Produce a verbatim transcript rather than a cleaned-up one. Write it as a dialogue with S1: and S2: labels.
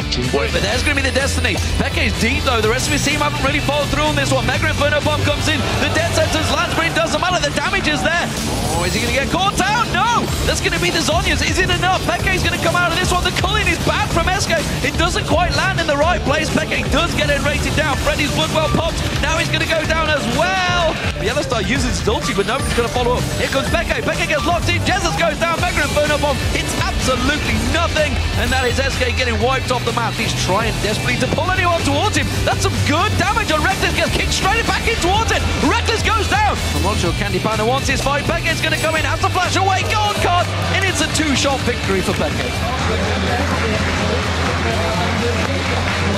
S1: Wait, but there's going to be the destiny. Peke is deep though. The rest of his team haven't really followed through on this one. Mega Inferno Bomb comes in. The Dead Sentence land sprint doesn't matter. The damage is there. Oh, is he going to get caught out? No! That's going to be the Zhonya's. Is it enough? Peke's going to come out of this one. The culling is bad from S K. It doesn't quite land in the right place. Peke does get it rated down. Freddy's Bloodwell popped. Now he's going to go down as well. Yellowstar uses Dulce, but nobody's going to follow up. Here comes Peke. Peke gets locked in. Jesus goes down. Mega Inferno Bomb. It's absolutely nothing. And that is S K getting wiped off the map. He's trying desperately to pull anyone towards him. That's some good damage on Reckless. Gets kicked straight back in towards it. Reckless goes down. I'm not sure Candy Panda wants his fight. Peke's going to come in. Has to flash away. Gold card. And it's a two-shot victory for Peke.